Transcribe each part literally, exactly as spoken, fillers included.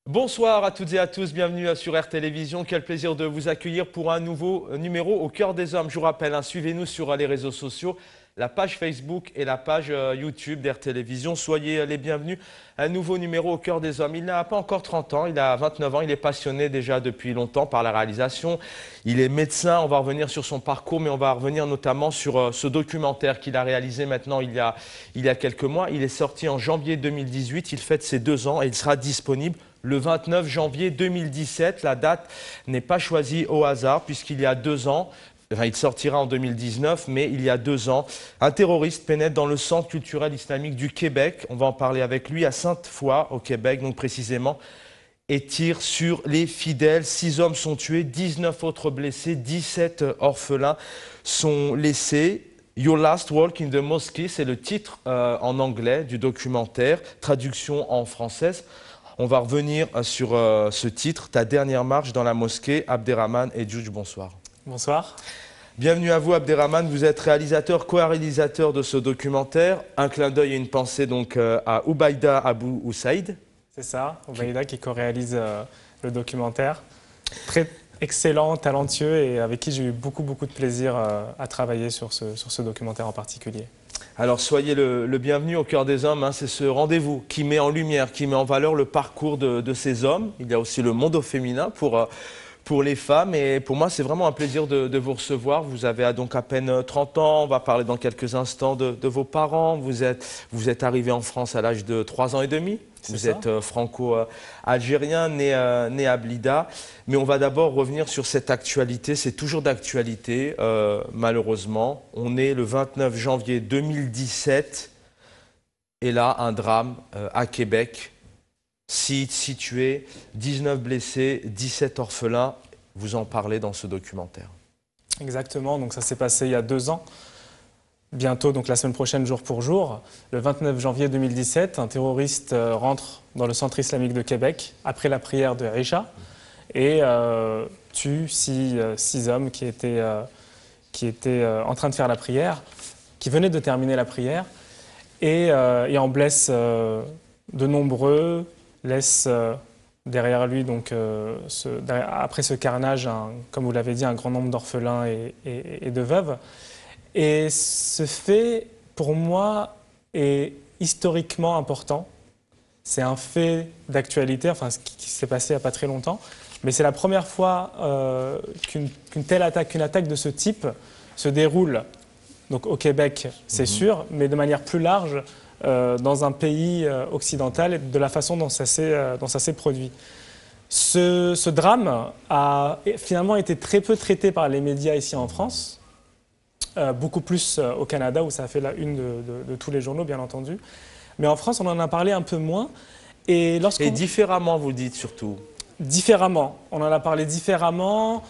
Bonsoir à toutes et à tous, bienvenue sur R Télévision. Quel plaisir de vous accueillir pour un nouveau numéro au cœur des hommes. Je vous rappelle, hein, suivez-nous sur les réseaux sociaux, la page Facebook et la page euh, YouTube d'R Télévision. Soyez les bienvenus. Un nouveau numéro au cœur des hommes. Il n'a pas encore trente ans, il a vingt-neuf ans. Il est passionné déjà depuis longtemps par la réalisation. Il est médecin. On va revenir sur son parcours, mais on va revenir notamment sur euh, ce documentaire qu'il a réalisé maintenant il y a, il y a quelques mois. Il est sorti en janvier deux mille dix-huit. Il fête ses deux ans et il sera disponible le vingt-neuf janvier deux mille dix-sept. La date n'est pas choisie au hasard puisqu'il y a deux ans, enfin, il sortira en deux mille dix-neuf, mais il y a deux ans, un terroriste pénètre dans le centre culturel islamique du Québec. On va en parler avec lui à Sainte-Foy au Québec, donc précisément, et tire sur les fidèles. Six hommes sont tués, dix-neuf autres blessés, dix-sept orphelins sont laissés. Your Last Walk in the Mosque, c'est le titre euh, en anglais du documentaire, traduction en française. On va revenir sur euh, ce titre, Ta dernière marche dans la mosquée. Abderrahmane et Djouj, bonsoir. Bonsoir. Bienvenue à vous, Abderrahmane. Vous êtes réalisateur, co-réalisateur de ce documentaire. Un clin d'œil et une pensée donc euh, à Oubaïda Abou Oussaïd. C'est ça, Oubaïda qui co-réalise euh, le documentaire. Très excellent, talentueux et avec qui j'ai eu beaucoup, beaucoup de plaisir euh, à travailler sur ce, sur ce documentaire en particulier. Alors soyez le, le bienvenu au cœur des hommes, hein. C'est ce rendez-vous qui met en lumière, qui met en valeur le parcours de, de ces hommes. Il y a aussi le monde au féminin pour, euh, pour les femmes et pour moi c'est vraiment un plaisir de, de vous recevoir. Vous avez donc à peine trente ans, on va parler dans quelques instants de, de vos parents. Vous êtes, vous êtes arrivé en France à l'âge de trois ans et demi. Vous ça. êtes euh, franco-algérien, né, euh, né à Blida. Mais on va d'abord revenir sur cette actualité. C'est toujours d'actualité, euh, malheureusement. On est le vingt-neuf janvier deux mille dix-sept. Et là, un drame euh, à Québec. Six, six tués, dix-neuf blessés, dix-sept orphelins. Vous en parlez dans ce documentaire. Exactement. Donc ça s'est passé il y a deux ans. Bientôt, donc la semaine prochaine, jour pour jour, le vingt-neuf janvier deux mille dix-sept, un terroriste euh, rentre dans le centre islamique de Québec après la prière de Isha et euh, tue six, euh, six hommes qui étaient, euh, qui étaient euh, en train de faire la prière, qui venaient de terminer la prière et, euh, et en blesse euh, de nombreux, laisse euh, derrière lui, donc, euh, ce, derrière, après ce carnage, un, comme vous l'avez dit, un grand nombre d'orphelins et, et, et de veuves. Et ce fait, pour moi, est historiquement important. C'est un fait d'actualité, enfin, ce qui, qui s'est passé il n'y a pas très longtemps. Mais c'est la première fois euh, qu'une qu'une telle attaque, qu'une attaque de ce type se déroule donc au Québec, c'est mmh. sûr, mais de manière plus large euh, dans un pays euh, occidental et de la façon dont ça s'est euh, dont ça s'est produit. Ce, ce drame a finalement été très peu traité par les médias ici en France. Euh, beaucoup plus euh, au Canada où ça a fait la une de, de, de tous les journaux bien entendu. Mais en France on en a parlé un peu moins. Et, et différemment vous dites surtout. Différemment, on en a parlé différemment.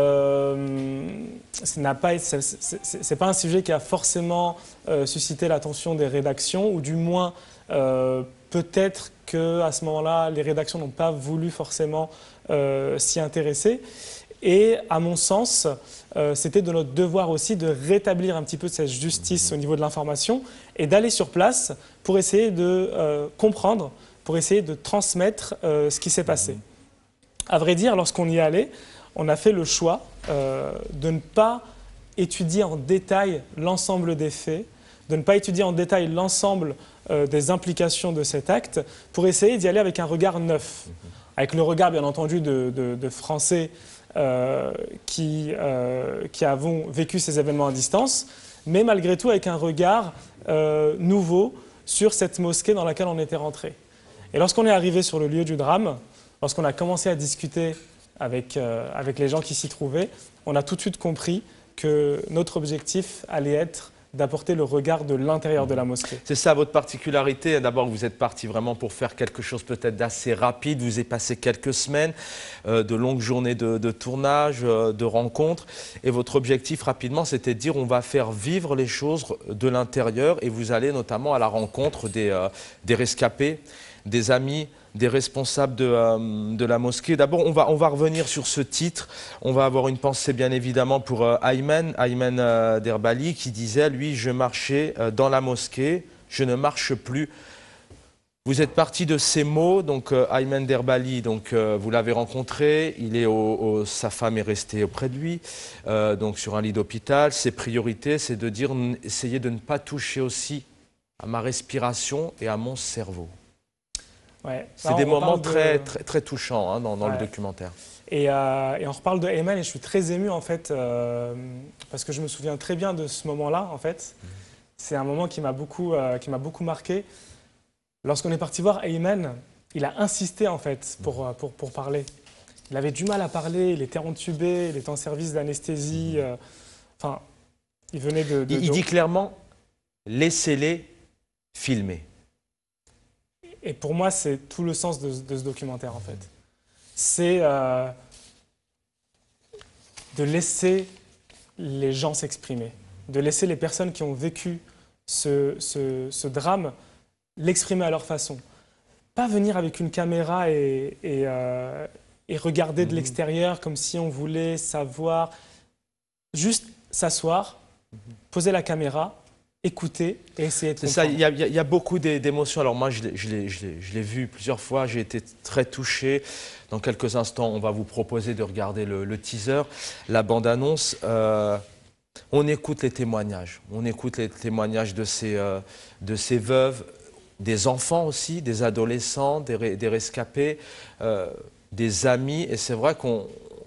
Euh, ce n'est pas, pas un sujet qui a forcément euh, suscité l'attention des rédactions ou du moins euh, peut-être qu'à ce moment-là les rédactions n'ont pas voulu forcément euh, s'y intéresser. Et à mon sens, euh, c'était de notre devoir aussi de rétablir un petit peu cette justice au niveau de l'information et d'aller sur place pour essayer de euh, comprendre, pour essayer de transmettre euh, ce qui s'est passé. À vrai dire, lorsqu'on y allait, on a fait le choix euh, de ne pas étudier en détail l'ensemble des faits, de ne pas étudier en détail l'ensemble euh, des implications de cet acte, pour essayer d'y aller avec un regard neuf, avec le regard bien entendu de, de, de Français Euh, qui, euh, qui avons vécu ces événements à distance, mais malgré tout avec un regard euh, nouveau sur cette mosquée dans laquelle on était rentré. Et lorsqu'on est arrivé sur le lieu du drame, lorsqu'on a commencé à discuter avec, euh, avec les gens qui s'y trouvaient, on a tout de suite compris que notre objectif allait être d'apporter le regard de l'intérieur de la mosquée. C'est ça votre particularité. D'abord, vous êtes parti vraiment pour faire quelque chose peut-être d'assez rapide. Vous avez passé quelques semaines, euh, de longues journées de, de tournage, euh, de rencontres. Et votre objectif rapidement, c'était de dire on va faire vivre les choses de l'intérieur. Et vous allez notamment à la rencontre des, euh, des rescapés, des amis, des responsables de, euh, de la mosquée. D'abord, on va, on va revenir sur ce titre. On va avoir une pensée bien évidemment pour euh, Ayman, Ayman euh, Derbali, qui disait, lui, je marchais euh, dans la mosquée, je ne marche plus. Vous êtes parti de ces mots, donc euh, Ayman Derbali, donc euh, vous l'avez rencontré, il est au, au, sa femme est restée auprès de lui, euh, donc sur un lit d'hôpital. Ses priorités, c'est de dire, essayer de ne pas toucher aussi à ma respiration et à mon cerveau. Ouais. C'est des moments de... très, très, très touchants hein, dans, dans ouais. le documentaire. Et, euh, et on reparle de Ayman et je suis très ému en fait, euh, parce que je me souviens très bien de ce moment-là en fait. Mmh. C'est un moment qui m'a beaucoup, euh, qui m'a beaucoup marqué. Lorsqu'on est parti voir Ayman, il a insisté en fait pour, pour, pour parler. Il avait du mal à parler, il était entubé, il était en service d'anesthésie. Euh, enfin, il venait de... de il, il dit clairement, laissez-les filmer. Et pour moi, c'est tout le sens de, de ce documentaire en fait. C'est euh, de laisser les gens s'exprimer, de laisser les personnes qui ont vécu ce, ce, ce drame l'exprimer à leur façon. Pas venir avec une caméra et, et, euh, et regarder de l'extérieur comme si on voulait savoir. Juste s'asseoir, poser la caméra, écouter et essayer de comprendre. C'est ça, il y, a, il y a beaucoup d'émotions. Alors moi, je l'ai vu plusieurs fois, j'ai été très touché. Dans quelques instants, on va vous proposer de regarder le, le teaser, la bande-annonce. Euh, on écoute les témoignages, on écoute les témoignages de ces, euh, de ces veuves, des enfants aussi, des adolescents, des, des rescapés, euh, des amis. Et c'est vrai qu'on...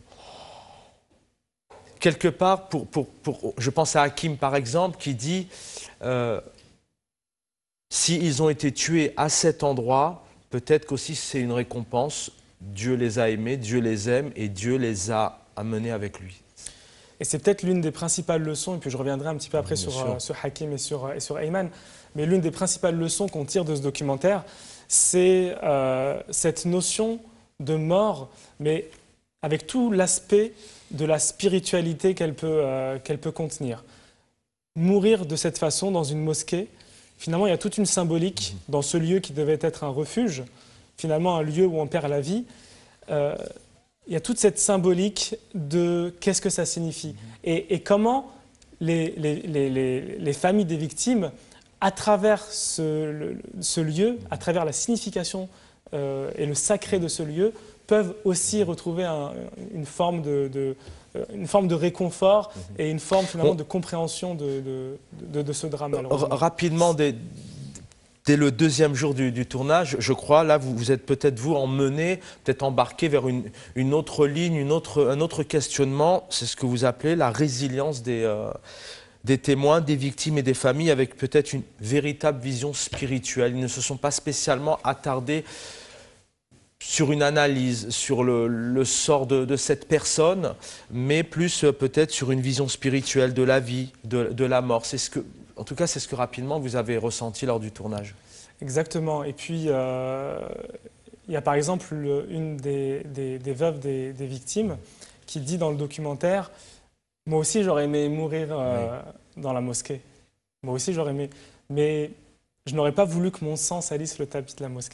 Quelque part, pour, pour, pour, je pense à Hakim par exemple, qui dit euh, s'ils ont été tués à cet endroit, peut-être qu'aussi c'est une récompense. Dieu les a aimés, Dieu les aime et Dieu les a amenés avec lui. Et c'est peut-être l'une des principales leçons, et puis je reviendrai un petit peu après sur, euh, sur Hakim et sur, et sur Ayman, mais l'une des principales leçons qu'on tire de ce documentaire, c'est euh, cette notion de mort, mais avec tout l'aspect de la spiritualité qu'elle peut, euh, qu'elle peut contenir. Mourir de cette façon dans une mosquée, finalement il y a toute une symbolique dans ce lieu qui devait être un refuge, finalement un lieu où on perd la vie. Euh, il y a toute cette symbolique de qu'est-ce que ça signifie et, et comment les, les, les, les, les familles des victimes, à travers ce, le, ce lieu, à travers la signification euh, et le sacré de ce lieu, peuvent aussi retrouver un, une, forme de, de, une forme de réconfort et une forme finalement bon. de compréhension de, de, de, de ce drame. Rapidement, dès, dès le deuxième jour du, du tournage, je crois, là vous, vous êtes peut-être vous emmené, peut-être embarqué vers une, une autre ligne, une autre, un autre questionnement, c'est ce que vous appelez la résilience des, euh, des témoins, des victimes et des familles, avec peut-être une véritable vision spirituelle. Ils ne se sont pas spécialement attardés sur une analyse, sur le, le sort de, de cette personne, mais plus euh, peut-être sur une vision spirituelle de la vie, de, de la mort. C'est ce que, en tout cas, c'est ce que rapidement vous avez ressenti lors du tournage. Exactement. Et puis, euh, il y a par exemple le, une des, des, des veuves des, des victimes qui dit dans le documentaire « Moi aussi, j'aurais aimé mourir euh, oui. dans la mosquée. Moi aussi, j'aurais aimé. Mais je n'aurais pas voulu que mon sang salisse le tapis de la mosquée. »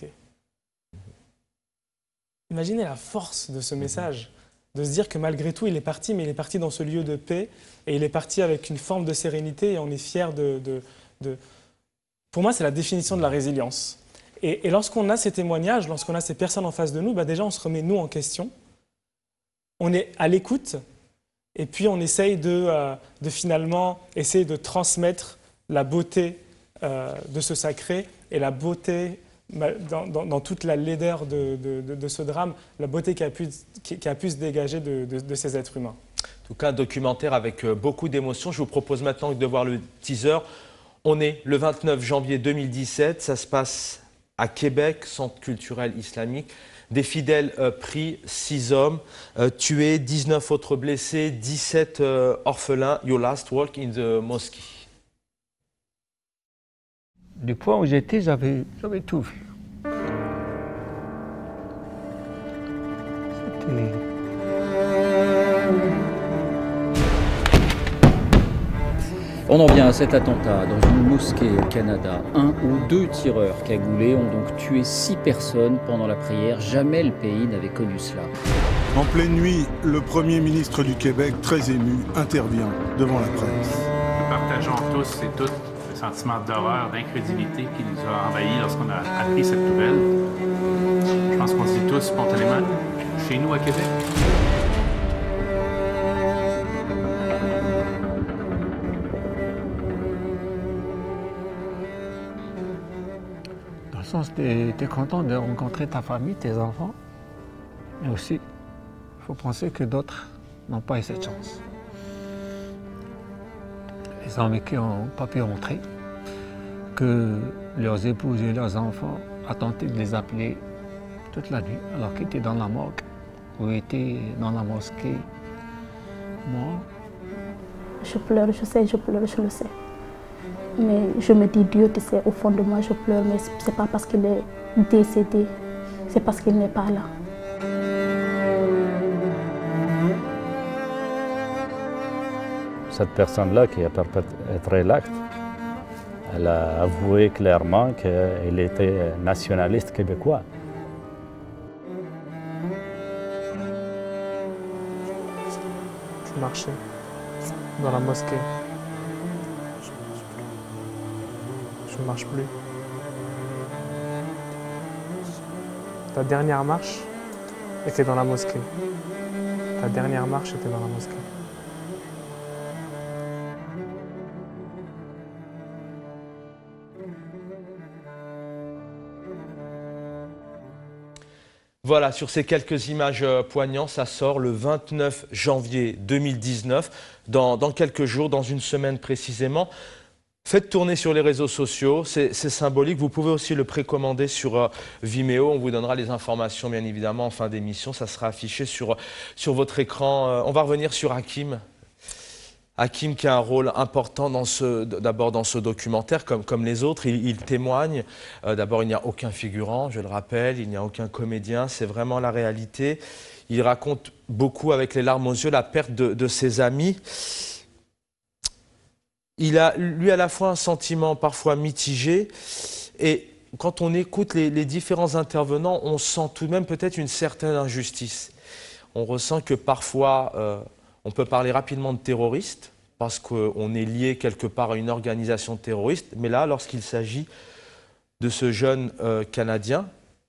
Imaginez la force de ce message, de se dire que malgré tout, il est parti, mais il est parti dans ce lieu de paix, et il est parti avec une forme de sérénité, et on est fiers de... de, de... Pour moi, c'est la définition de la résilience. Et, et lorsqu'on a ces témoignages, lorsqu'on a ces personnes en face de nous, bah déjà, on se remet nous en question, on est à l'écoute, et puis on essaye de, euh, de finalement essayer de transmettre la beauté euh, de ce sacré, et la beauté... Dans, dans, dans toute la laideur de, de, de, de ce drame, la beauté qui a pu, qui, qui a pu se dégager de, de, de ces êtres humains. En tout cas, un documentaire avec beaucoup d'émotions. Je vous propose maintenant de voir le teaser. On est le vingt-neuf janvier deux mille dix-sept, ça se passe à Québec, centre culturel islamique. Des fidèles euh, pris, six hommes euh, tués, dix-neuf autres blessés, dix-sept euh, orphelins. Your last walk in the mosque. Du point où j'étais, j'avais tout vu. C'était... On en vient à cet attentat dans une mosquée au Canada. Un ou deux tireurs cagoulés ont donc tué six personnes pendant la prière. Jamais le pays n'avait connu cela. En pleine nuit, le Premier ministre du Québec, très ému, intervient devant la presse. Partageons tous et toutes sentiment d'horreur, d'incrédulité qui nous a envahis lorsqu'on a appris cette nouvelle. Je pense qu'on se dit tous spontanément, chez nous à Québec. Dans le sens, tu es content de rencontrer ta famille, tes enfants, mais aussi, il faut penser que d'autres n'ont pas eu cette chance. Les amis qui n'ont pas pu rentrer, que leurs épouses et leurs enfants ont tenté de les appeler toute la nuit, alors qu'ils étaient dans la morgue ou étaient dans la mosquée. Moi, je pleure, je sais, je pleure, je le sais. Mais je me dis, Dieu, tu sais, au fond de moi, je pleure, mais ce n'est pas parce qu'il est décédé, c'est parce qu'il n'est pas là. Cette personne-là qui a perpétré l'acte, elle a avoué clairement qu'elle était nationaliste québécois. Je marchais dans la mosquée. Je ne marche plus. Ta dernière marche était dans la mosquée. Ta dernière marche était dans la mosquée. Voilà, sur ces quelques images poignantes, ça sort le vingt-neuf janvier deux mille dix-neuf, dans, dans quelques jours, dans une semaine précisément. Faites tourner sur les réseaux sociaux, c'est symbolique. Vous pouvez aussi le précommander sur euh, Vimeo. On vous donnera les informations, bien évidemment, en fin d'émission. Ça sera affiché sur, sur votre écran. Euh, on va revenir sur Hakim. Hakim qui a un rôle important dans ce, d'abord dans ce documentaire, comme, comme les autres. Il, il témoigne. Euh, d'abord, il n'y a aucun figurant, je le rappelle. Il n'y a aucun comédien. C'est vraiment la réalité. Il raconte beaucoup, avec les larmes aux yeux, la perte de, de ses amis. Il a, lui, à la fois un sentiment parfois mitigé, et quand on écoute les, les différents intervenants, on sent tout de même peut-être une certaine injustice. On ressent que parfois, euh, on peut parler rapidement de terroristes, parce qu'on est lié quelque part à une organisation terroriste, mais là, lorsqu'il s'agit de ce jeune euh, Canadien,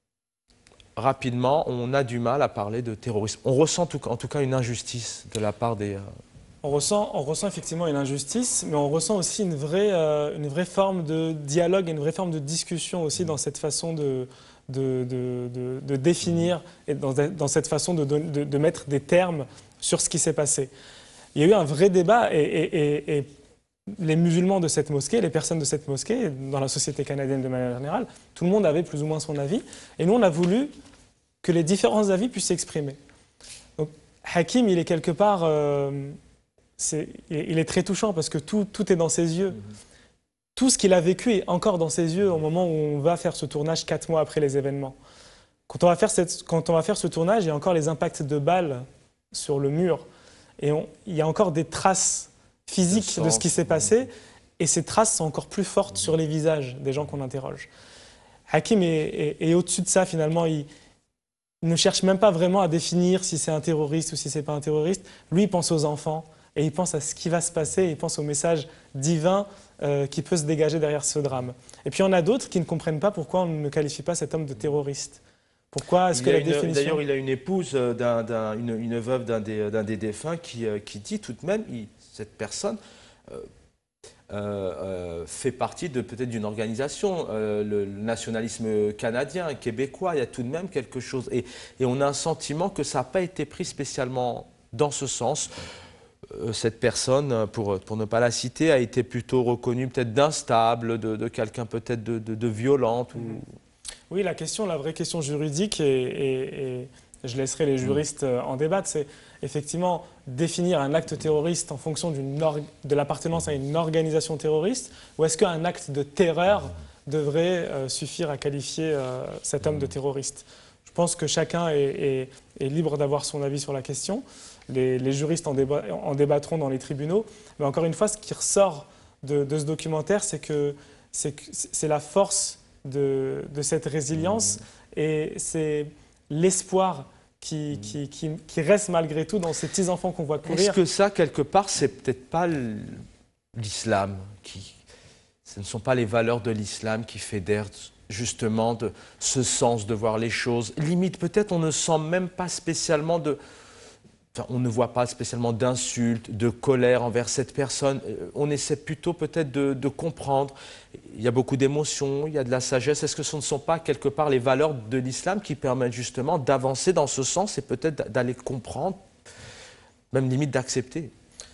rapidement, on a du mal à parler de terrorisme. On ressent tout, en tout cas une injustice de la part des... Euh, On ressent, on ressent effectivement une injustice, mais on ressent aussi une vraie, euh, une vraie forme de dialogue et une vraie forme de discussion aussi dans cette façon de, de, de, de, de définir et dans, dans cette façon de, de, de mettre des termes sur ce qui s'est passé. Il y a eu un vrai débat et, et, et, et les musulmans de cette mosquée, les personnes de cette mosquée, dans la société canadienne de manière générale, tout le monde avait plus ou moins son avis. Et nous, on a voulu que les différents avis puissent s'exprimer. Donc, Hakim, il est quelque part... Euh, C'est, il est très touchant parce que tout, tout est dans ses yeux. Tout ce qu'il a vécu est encore dans ses yeux au moment où on va faire ce tournage quatre mois après les événements. Quand on va faire, cette, quand on va faire ce tournage, il y a encore les impacts de balles sur le mur. Et on, il y a encore des traces physiques de ce qui s'est passé. Et ces traces sont encore plus fortes sur les visages des gens qu'on interroge. Hakim est, est, est au-dessus de ça finalement. Il, il ne cherche même pas vraiment à définir si c'est un terroriste ou si c'est pas un terroriste. Lui, il pense aux enfants. Et il pense à ce qui va se passer, il pense au message divin euh, qui peut se dégager derrière ce drame. Et puis il y en a d'autres qui ne comprennent pas pourquoi on ne qualifie pas cet homme de terroriste. Pourquoi est-ce que la définition... D'ailleurs, il a une épouse, d'un, d'un, une, une veuve d'un des, d'un des défunts qui, euh, qui dit tout de même, il, cette personne euh, euh, euh, fait partie de peut-être d'une organisation, euh, le, le nationalisme canadien, québécois, il y a tout de même quelque chose. Et, et on a un sentiment que ça n'a pas été pris spécialement dans ce sens. Cette personne, pour, pour ne pas la citer, a été plutôt reconnue peut-être d'instable, de, de quelqu'un peut-être de, de, de violente. Ou... Oui, la question, la vraie question juridique, et, et, et je laisserai les juristes en débattre, c'est effectivement définir un acte terroriste en fonction de l'appartenance à une organisation terroriste, ou est-ce qu'un acte de terreur devrait euh, suffire à qualifier euh, cet homme de terroriste? Je pense que chacun est, est, est libre d'avoir son avis sur la question. Les, les juristes en, déba en débattront dans les tribunaux. Mais encore une fois, ce qui ressort de, de ce documentaire, c'est que c'est la force de, de cette résilience et c'est l'espoir qui, qui, qui, qui reste malgré tout dans ces petits-enfants qu'on voit courir. Est-ce que ça, quelque part, c'est peut-être pas l'islam qui... ce ne sont pas les valeurs de l'islam qui fédèrent justement de ce sens de voir les choses. Limite, peut-être on ne sent même pas spécialement de... Enfin, on ne voit pas spécialement d'insultes, de colère envers cette personne. On essaie plutôt peut-être de, de comprendre. Il y a beaucoup d'émotions, il y a de la sagesse. Est-ce que ce ne sont pas quelque part les valeurs de l'islam qui permettent justement d'avancer dans ce sens et peut-être d'aller comprendre, même limite d'accepter?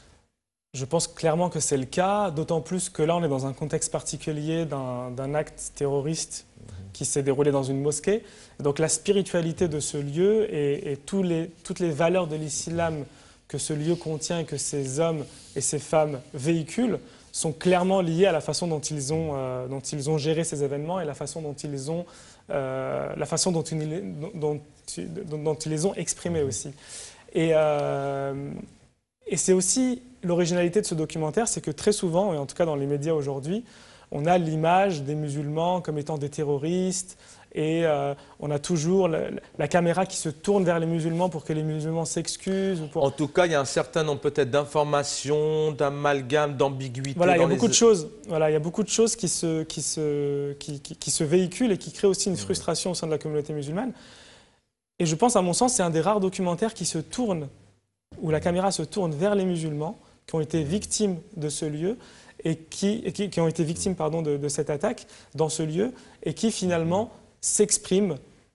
Je pense clairement que c'est le cas, d'autant plus que là on est dans un contexte particulier d'un acte terroriste qui s'est déroulé dans une mosquée. Donc la spiritualité de ce lieu et, et tous les, toutes les valeurs de l'islam que ce lieu contient et que ces hommes et ces femmes véhiculent sont clairement liées à la façon dont ils ont, euh, dont ils ont géré ces événements et la façon dont ils ont, euh, la façon dont ils, dont, dont, dont ils les ont exprimés aussi. Et, euh, et c'est aussi l'originalité de ce documentaire, c'est que très souvent, et en tout cas dans les médias aujourd'hui, on a l'image des musulmans comme étant des terroristes et euh, on a toujours la, la caméra qui se tourne vers les musulmans pour que les musulmans s'excusent. Pour... En tout cas, il y a un certain nombre peut-être d'informations, d'amalgames, d'ambiguïtés. Voilà, il y a beaucoup les... de choses. Voilà, il y a beaucoup de choses qui se, qui, se, qui, qui, qui se véhiculent et qui créent aussi une frustration au sein de la communauté musulmane. Et je pense, à mon sens, c'est un des rares documentaires qui se tourne, où la caméra se tourne vers les musulmans qui ont été victimes de ce lieu et qui, et qui, qui ont été victimes pardon, de, de cette attaque dans ce lieu et qui finalement s'expriment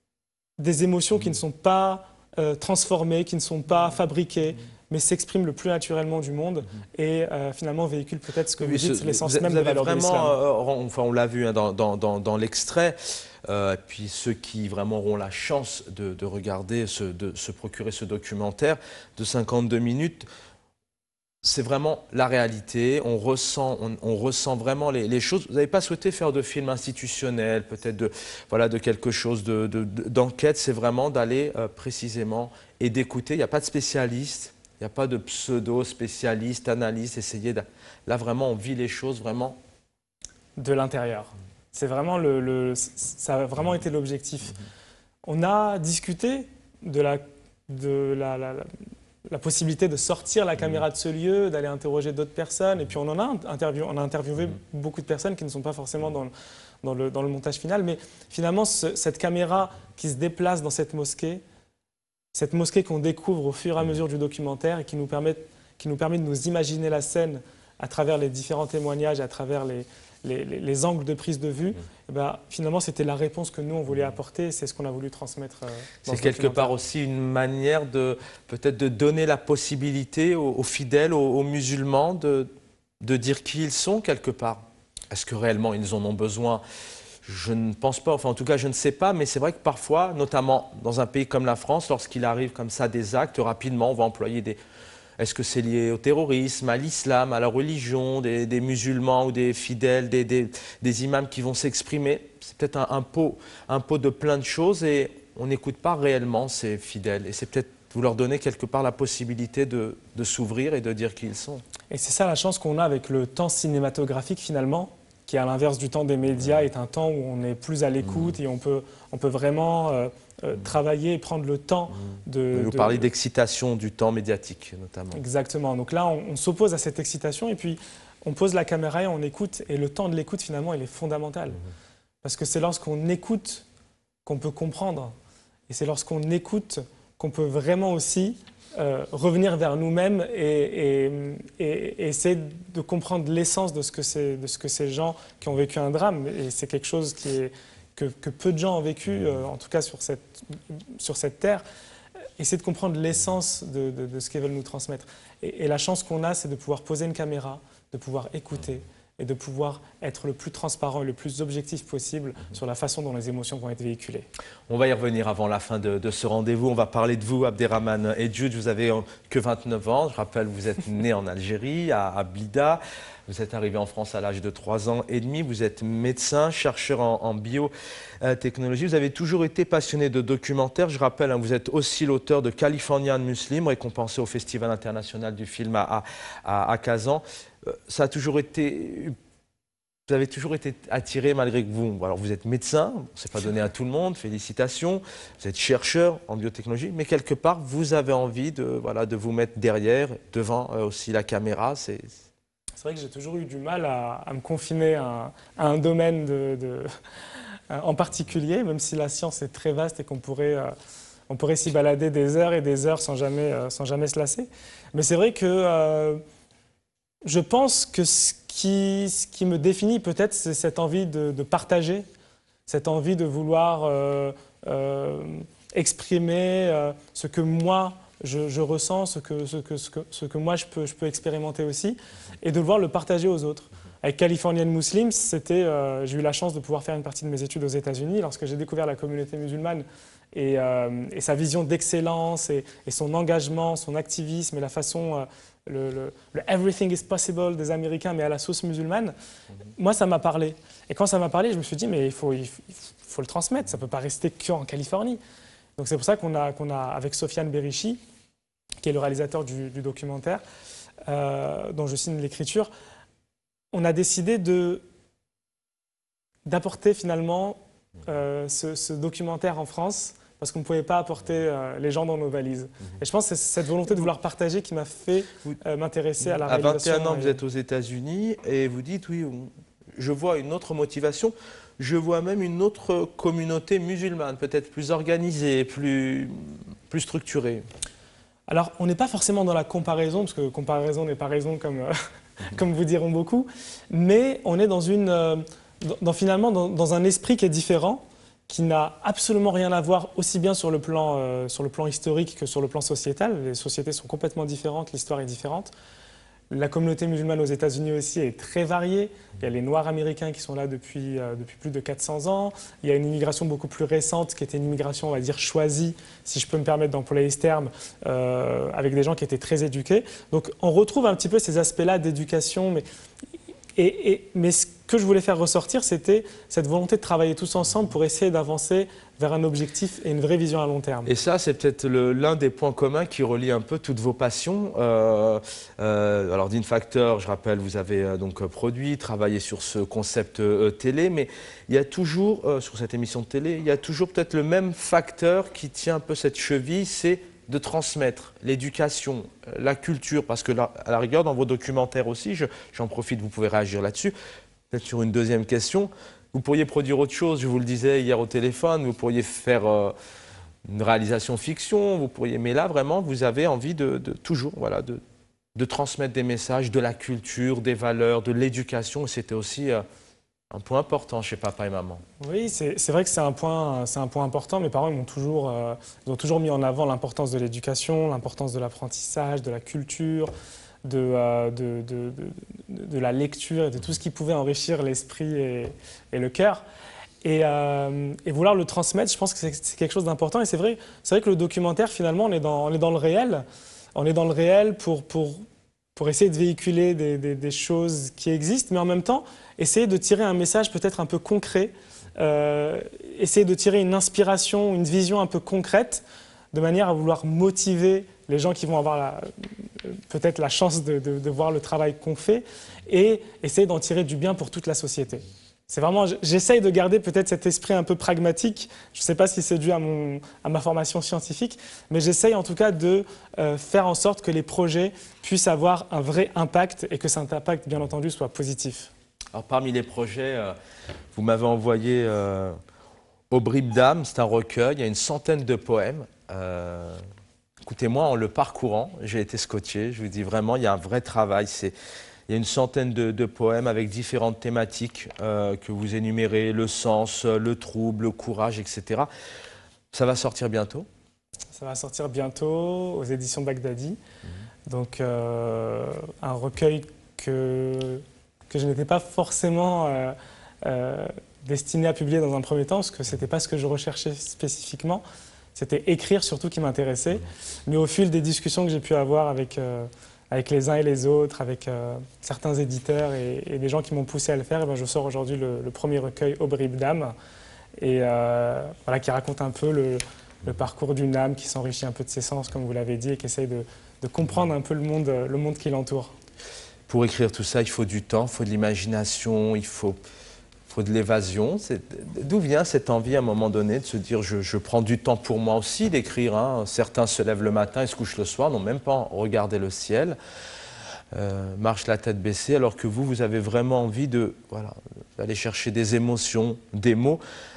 des émotions qui ne sont pas euh, transformées, qui ne sont pas fabriquées, mais s'expriment le plus naturellement du monde et euh, finalement véhiculent peut-être ce que oui, vous dites, l'essence vous même des valeurs vraiment, de l'islam. Euh, enfin, on l'a vu hein, dans, dans, dans, dans l'extrait, euh, puis ceux qui vraiment auront la chance de, de regarder, ce, de se procurer ce documentaire de cinquante-deux minutes, c'est vraiment la réalité, on ressent, on, on ressent vraiment les, les choses. Vous n'avez pas souhaité faire de film institutionnel, peut-être de, voilà, de quelque chose de, de, de, d'enquête, c'est vraiment d'aller euh, précisément et d'écouter. Il n'y a pas de spécialiste, il n'y a pas de pseudo-spécialiste, analyste, essayer de... Là, vraiment, on vit les choses vraiment... De l'intérieur. C'est vraiment le, le, ça a vraiment été l'objectif. On a discuté de la... De la, la, la la possibilité de sortir la caméra de ce lieu, d'aller interroger d'autres personnes. Et puis on en a, interview, on a interviewé beaucoup de personnes qui ne sont pas forcément dans le, dans le, dans le montage final. Mais finalement, ce, cette caméra qui se déplace dans cette mosquée, cette mosquée qu'on découvre au fur et à mesure du documentaire et qui nous permet, qui nous permet de nous imaginer la scène à travers les différents témoignages, à travers les, les, les, les angles de prise de vue, mmh. et ben, finalement, c'était la réponse que nous, on voulait apporter. C'est ce qu'on a voulu transmettre euh, dans C'est quelque part aussi une manière de peut-être de donner la possibilité aux, aux fidèles, aux, aux musulmans, de, de dire qui ils sont quelque part. Est-ce que réellement ils en ont besoin? Je ne pense pas, enfin en tout cas je ne sais pas, mais c'est vrai que parfois, notamment dans un pays comme la France, lorsqu'il arrive comme ça des actes, rapidement on va employer des... Est-ce que c'est lié au terrorisme, à l'islam, à la religion, des, des musulmans ou des fidèles, des, des, des imams qui vont s'exprimer? C'est peut-être un, un, pot, un pot de plein de choses et on n'écoute pas réellement ces fidèles. Et c'est peut-être vous leur donner quelque part la possibilité de, de s'ouvrir et de dire qui ils sont. Et c'est ça la chance qu'on a avec le temps cinématographique finalement, qui à l'inverse du temps des médias est un temps où on est plus à l'écoute mmh. et on peut, on peut vraiment euh, euh, travailler et prendre le temps mmh. de... Vous de... parlez d'excitation du temps médiatique notamment. Exactement, donc là on, on s'oppose à cette excitation et puis on pose la caméra et on écoute et le temps de l'écoute finalement il est fondamental. Mmh. Parce que c'est lorsqu'on écoute qu'on peut comprendre et c'est lorsqu'on écoute qu'on peut vraiment aussi Euh, revenir vers nous-mêmes et, et, et, et essayer de comprendre l'essence de ce que c'est, de ce que ces gens qui ont vécu un drame. Et c'est quelque chose qui est, que, que peu de gens ont vécu, euh, en tout cas sur cette, sur cette terre. Essayer de comprendre l'essence de, de, de ce qu'ils veulent nous transmettre. Et, et la chance qu'on a, c'est de pouvoir poser une caméra, de pouvoir écouter et de pouvoir être le plus transparent et le plus objectif possible mmh. sur la façon dont les émotions vont être véhiculées. On va y revenir avant la fin de, de ce rendez-vous. On va parler de vous, Abderrahmane Edjoud. Vous avez que vingt-neuf ans. Je rappelle, vous êtes né en Algérie, à, à Blida. Vous êtes arrivé en France à l'âge de trois ans et demi. Vous êtes médecin, chercheur en, en biotechnologie. Vous avez toujours été passionné de documentaires. Je rappelle, hein, vous êtes aussi l'auteur de Californian Muslim, récompensé au Festival international du film à, à, à Kazan. Ça a toujours été... Vous avez toujours été attiré malgré que vous... Alors vous êtes médecin, ce n'est pas donné à tout le monde, félicitations. Vous êtes chercheur en biotechnologie, mais quelque part, vous avez envie de, voilà, de vous mettre derrière, devant euh, aussi la caméra. C'est... C'est vrai que j'ai toujours eu du mal à, à me confiner à, à un domaine de, de, en particulier, même si la science est très vaste et qu'on pourrait, euh, on pourrait s'y balader des heures et des heures sans jamais, euh, sans jamais se lasser. Mais c'est vrai que euh, je pense que ce qui, ce qui me définit peut-être, c'est cette envie de, de partager, cette envie de vouloir euh, euh, exprimer euh, ce que moi, Je, je ressens, ce que, ce que, ce que, ce que moi je peux, je peux expérimenter aussi, et de devoir le partager aux autres. Avec Californian Muslims, euh, j'ai eu la chance de pouvoir faire une partie de mes études aux États-Unis lorsque j'ai découvert la communauté musulmane et, euh, et sa vision d'excellence et, et son engagement, son activisme et la façon, euh, le, le, le everything is possible des Américains, mais à la sauce musulmane. Moi, ça m'a parlé. Et quand ça m'a parlé, je me suis dit, mais il faut, il faut, il faut le transmettre, ça ne peut pas rester qu'en Californie. Donc c'est pour ça qu'on a, qu'on a, avec Sofiane Berichi, qui est le réalisateur du, du documentaire, euh, dont je signe l'écriture, on a décidé de, d'apporter finalement euh, ce, ce documentaire en France, parce qu'on ne pouvait pas apporter euh, les gens dans nos valises. Mmh. Et je pense que c'est cette volonté de vouloir partager qui m'a fait euh, m'intéresser à la à réalisation. À vingt et un ans, et... vous êtes aux États-Unis et vous dites, oui, on, je vois une autre motivation. Je vois même une autre communauté musulmane, peut-être plus organisée, plus, plus structurée. Alors, on n'est pas forcément dans la comparaison, parce que comparaison n'est pas raison, comme, euh, comme vous diront beaucoup, mais on est dans, une, euh, dans, finalement dans, dans un esprit qui est différent, qui n'a absolument rien à voir aussi bien sur le, plan, euh, sur le plan historique que sur le plan sociétal. Les sociétés sont complètement différentes, l'histoire est différente. La communauté musulmane aux États-Unis aussi est très variée. Il y a les Noirs américains qui sont là depuis, euh, depuis plus de quatre cents ans. Il y a une immigration beaucoup plus récente qui était une immigration, on va dire, choisie, si je peux me permettre d'employer ce terme, euh, avec des gens qui étaient très éduqués. Donc on retrouve un petit peu ces aspects-là d'éducation. Mais, et, et, mais ce que je voulais faire ressortir, c'était cette volonté de travailler tous ensemble pour essayer d'avancer vers un objectif et une vraie vision à long terme. Et ça, c'est peut-être l'un des points communs qui relie un peu toutes vos passions. Euh, euh, alors, d'Infactor, je rappelle, vous avez euh, donc produit, travaillé sur ce concept euh, télé, mais il y a toujours, euh, sur cette émission de télé, il y a toujours peut-être le même facteur qui tient un peu cette cheville, c'est de transmettre l'éducation, la culture, parce que là, à la rigueur, dans vos documentaires aussi, j'en profite, vous pouvez réagir là-dessus, peut-être sur une deuxième question. Vous pourriez produire autre chose, je vous le disais hier au téléphone, vous pourriez faire euh, une réalisation fiction, vous pourriez, mais là vraiment vous avez envie de, de toujours voilà, de, de transmettre des messages, de la culture, des valeurs, de l'éducation, et c'était aussi euh, un point important chez papa et maman. Oui, c'est vrai que c'est un, point, un point important. Mes parents ils m'ont toujours, euh, ils ont toujours mis en avant l'importance de l'éducation, l'importance de l'apprentissage, de la culture, De, euh, de, de, de, de la lecture et de tout ce qui pouvait enrichir l'esprit et, et le cœur. Et, euh, et vouloir le transmettre, je pense que c'est quelque chose d'important. Et c'est vrai, c'est vrai que le documentaire, finalement, on est dans, on est dans le réel. On est dans le réel pour, pour, pour essayer de véhiculer des, des, des choses qui existent, mais en même temps, essayer de tirer un message peut-être un peu concret, euh, essayer de tirer une inspiration, une vision un peu concrète, de manière à vouloir motiver les gens qui vont avoir peut-être la chance de, de, de voir le travail qu'on fait et essayer d'en tirer du bien pour toute la société. C'est vraiment, j'essaye de garder peut-être cet esprit un peu pragmatique. Je ne sais pas si c'est dû à, mon, à ma formation scientifique, mais j'essaye en tout cas de euh, faire en sorte que les projets puissent avoir un vrai impact et que cet impact, bien entendu, soit positif. Alors parmi les projets, euh, vous m'avez envoyé euh, Au bribes d'âme, c'est un recueil, il y a une centaine de poèmes. Euh, Écoutez-moi, en le parcourant, j'ai été scotché, je vous dis vraiment, il y a un vrai travail. Il y a une centaine de, de poèmes avec différentes thématiques euh, que vous énumérez, le sens, le trouble, le courage, et cetera. Ça va sortir bientôt? Ça va sortir bientôt aux éditions Baghdadi. Mmh. Donc euh, un recueil que, que je n'étais pas forcément euh, euh, destiné à publier dans un premier temps, parce que ce n'était pas ce que je recherchais spécifiquement. C'était écrire surtout qui m'intéressait. Mais au fil des discussions que j'ai pu avoir avec, euh, avec les uns et les autres, avec euh, certains éditeurs et, et des gens qui m'ont poussé à le faire, et bien je sors aujourd'hui le, le premier recueil Au bribes d'âme, et euh, voilà, qui raconte un peu le, le parcours d'une âme qui s'enrichit un peu de ses sens, comme vous l'avez dit, et qui essaye de, de comprendre un peu le monde, le monde qui l'entoure. Pour écrire tout ça, il faut du temps, il faut de l'imagination, il faut... Il faut de l'évasion. D'où vient cette envie à un moment donné de se dire je, je prends du temps pour moi aussi d'écrire, hein. Certains se lèvent le matin et se couchent le soir, n'ont même pas regardé le ciel. euh, marchent la tête baissée, alors que vous, vous avez vraiment envie de, voilà, d'aller chercher des émotions, des mots.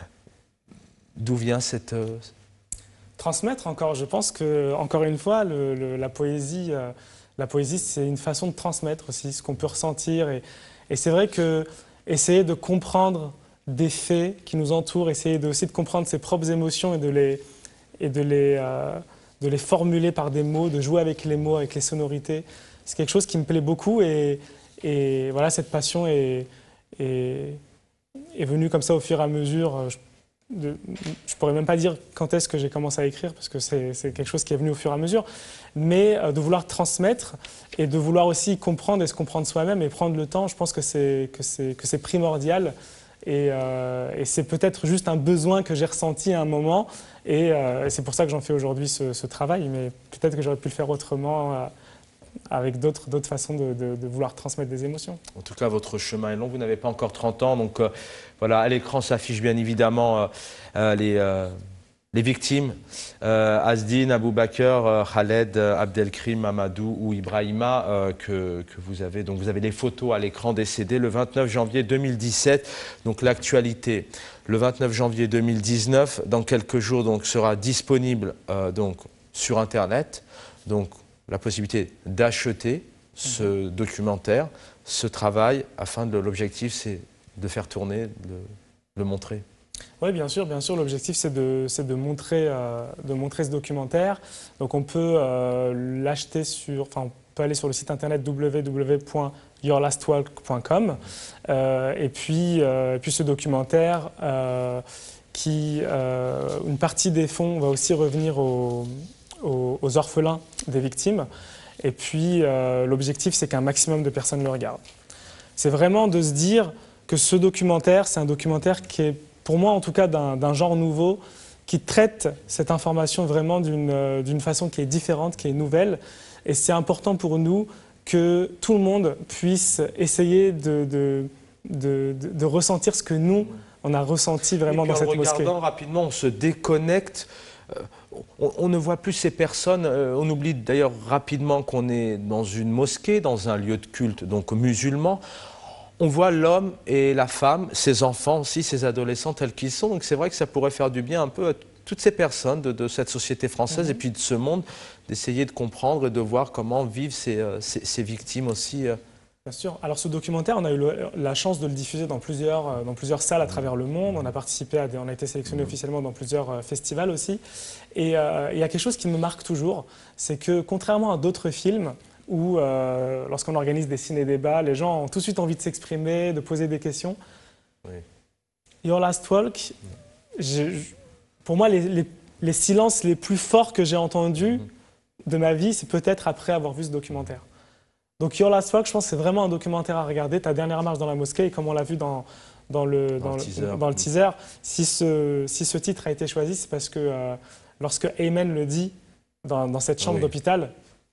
D'où vient cette... Euh... Transmettre encore, je pense que, encore une fois, le, le, la poésie, euh, la poésie, c'est une façon de transmettre aussi ce qu'on peut ressentir. Et, et c'est vrai que essayer de comprendre des faits qui nous entourent, essayer de, aussi de comprendre ses propres émotions et de les, et de les, euh, de les formuler par des mots, de jouer avec les mots, avec les sonorités, c'est quelque chose qui me plaît beaucoup. Et, et voilà, cette passion est, est, est venue comme ça au fur et à mesure. Je, De, je ne pourrais même pas dire quand est-ce que j'ai commencé à écrire, parce que c'est quelque chose qui est venu au fur et à mesure, mais euh, de vouloir transmettre et de vouloir aussi comprendre et se comprendre soi-même et prendre le temps, je pense que c'est que c'est que c'est primordial. Et, euh, et c'est peut-être juste un besoin que j'ai ressenti à un moment, et, euh, et c'est pour ça que j'en fais aujourd'hui ce, ce travail, mais peut-être que j'aurais pu le faire autrement, euh, avec d'autres d'autres façons de, de, de vouloir transmettre des émotions. En tout cas, votre chemin est long, vous n'avez pas encore trente ans, donc euh, voilà, à l'écran s'affichent bien évidemment euh, euh, les, euh, les victimes, euh, Asdine, Abou Bakr, euh, Khaled, euh, Abdelkrim, Mamadou ou Ibrahima, euh, que, que vous avez. Donc vous avez les photos à l'écran décédés le vingt-neuf janvier deux mille dix-sept, donc l'actualité. Le vingt-neuf janvier deux mille dix-neuf, dans quelques jours, donc, sera disponible euh, donc, sur Internet, donc la possibilité d'acheter ce documentaire, ce travail, afin de l'objectif, c'est de faire tourner, de le montrer. Oui, bien sûr, bien sûr. L'objectif, c'est de, de, montrer, euh, de montrer ce documentaire. Donc, on peut euh, l'acheter sur, enfin, on peut aller sur le site internet w w w point your last walk point com. Euh, et puis, euh, et puis, ce documentaire, euh, qui, euh, une partie des fonds va aussi revenir aux, aux, aux orphelins des victimes. Et puis, euh, l'objectif, c'est qu'un maximum de personnes le regardent. C'est vraiment de se dire que ce documentaire, c'est un documentaire qui est, pour moi en tout cas, d'un genre nouveau, qui traite cette information vraiment d'une d'une façon qui est différente, qui est nouvelle. Et c'est important pour nous que tout le monde puisse essayer de, de, de, de, de ressentir ce que nous, on a ressenti vraiment dans cette mosquée. En regardant rapidement, on se déconnecte. Euh, on, on ne voit plus ces personnes. Euh, on oublie d'ailleurs rapidement qu'on est dans une mosquée, dans un lieu de culte, donc musulman. On voit l'homme et la femme, ses enfants aussi, ses adolescents tels qu'ils sont. Donc c'est vrai que ça pourrait faire du bien un peu à toutes ces personnes de, de cette société française, mmh. et puis de ce monde, d'essayer de comprendre et de voir comment vivent ces, ces, ces victimes aussi. Bien sûr. Alors ce documentaire, on a eu le, la chance de le diffuser dans plusieurs, dans plusieurs salles à travers le monde. On a participé à des, on a été sélectionné mmh. officiellement dans plusieurs festivals aussi. Et euh, il y a quelque chose qui me marque toujours, c'est que contrairement à d'autres films, où euh, lorsqu'on organise des ciné-débats, les gens ont tout de suite envie de s'exprimer, de poser des questions. Oui. Your Last Walk, je, je, pour moi, les, les, les silences les plus forts que j'ai entendus mmh. de ma vie, c'est peut-être après avoir vu ce documentaire. Donc Your Last Walk, je pense que c'est vraiment un documentaire à regarder. Ta dernière marche dans la mosquée, et comme on l'a vu dans, dans, le, dans, dans, le, teaser. dans le teaser, si ce, si ce titre a été choisi, c'est parce que euh, lorsque Ayman le dit dans, dans cette chambre oui. d'hôpital,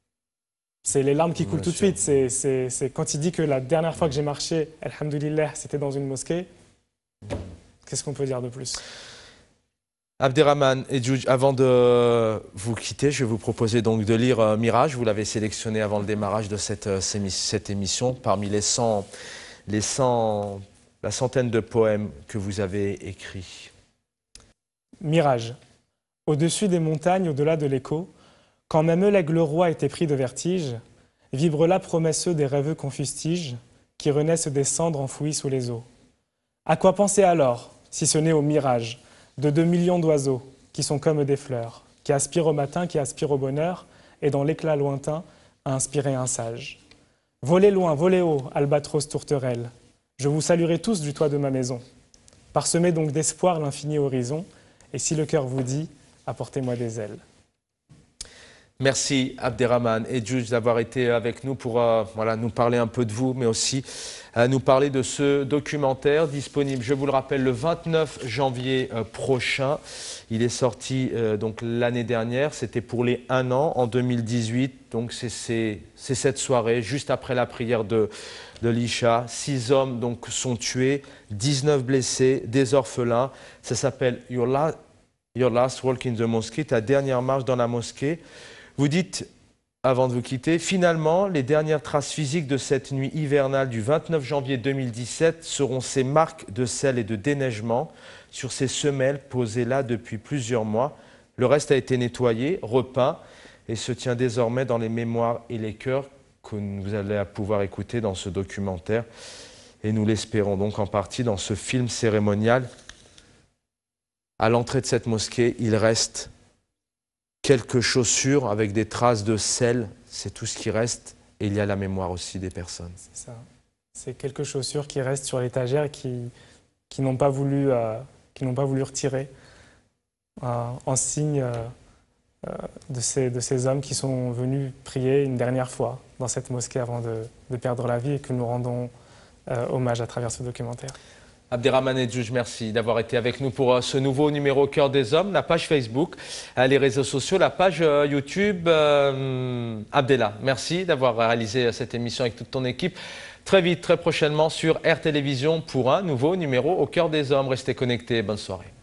c'est les larmes qui coulent Bien tout sûr. de suite. C'est quand il dit que la dernière fois que j'ai marché, alhamdoulilah, c'était dans une mosquée. Qu'est-ce qu'on peut dire de plus? Abderrahmane et Djoudj, avant de vous quitter, je vais vous proposer donc de lire euh, Mirage. Vous l'avez sélectionné avant le démarrage de cette, euh, cette émission, parmi les cent, les cent, la centaine de poèmes que vous avez écrits. Mirage. Au-dessus des montagnes, au-delà de l'écho, quand même l'aigle roi était pris de vertige, vibre là promesseux des rêveux qu'on fustige, qui renaissent des cendres enfouies sous les eaux. À quoi penser alors, si ce n'est au mirage, de deux millions d'oiseaux, qui sont comme des fleurs, qui aspirent au matin, qui aspirent au bonheur, et dans l'éclat lointain, à inspirer un sage. Volez loin, volez haut, albatros tourterelle, je vous saluerai tous du toit de ma maison. Parsemez donc d'espoir l'infini horizon, et si le cœur vous dit, apportez-moi des ailes. Merci Abderrahmane et Djoudj d'avoir été avec nous pour euh, voilà, nous parler un peu de vous, mais aussi euh, nous parler de ce documentaire disponible, je vous le rappelle, le vingt-neuf janvier euh, prochain. Il est sorti euh, donc l'année dernière, c'était pour les un an, en deux mille dix-huit. Donc c'est cette soirée, juste après la prière de, de l'Isha. Six hommes donc, sont tués, dix-neuf blessés, des orphelins. Ça s'appelle Your, La Your Last Walk in the Mosque, ta dernière marche dans la mosquée. Vous dites, avant de vous quitter, finalement, les dernières traces physiques de cette nuit hivernale du vingt-neuf janvier deux mille dix-sept seront ces marques de sel et de déneigement sur ces semelles posées là depuis plusieurs mois. Le reste a été nettoyé, repeint et se tient désormais dans les mémoires et les cœurs que vous allez pouvoir écouter dans ce documentaire. Et nous l'espérons donc en partie dans ce film cérémonial. À l'entrée de cette mosquée, il reste quelques chaussures avec des traces de sel. C'est tout ce qui reste. Et il y a la mémoire aussi des personnes. C'est ça. C'est quelques chaussures qui restent sur l'étagère et qui, qui n'ont pas voulu, euh, qui n'ont pas voulu retirer euh, en signe euh, euh, de, ces, de ces hommes qui sont venus prier une dernière fois dans cette mosquée avant de, de perdre la vie et que nous rendons euh, hommage à travers ce documentaire. Abderrahmane Edjouj, merci d'avoir été avec nous pour ce nouveau numéro Cœur des Hommes, la page Facebook, les réseaux sociaux, la page YouTube. Euh, Abdellah, merci d'avoir réalisé cette émission avec toute ton équipe. Très vite, très prochainement sur R Télévision pour un nouveau numéro au Cœur des Hommes. Restez connectés, bonne soirée.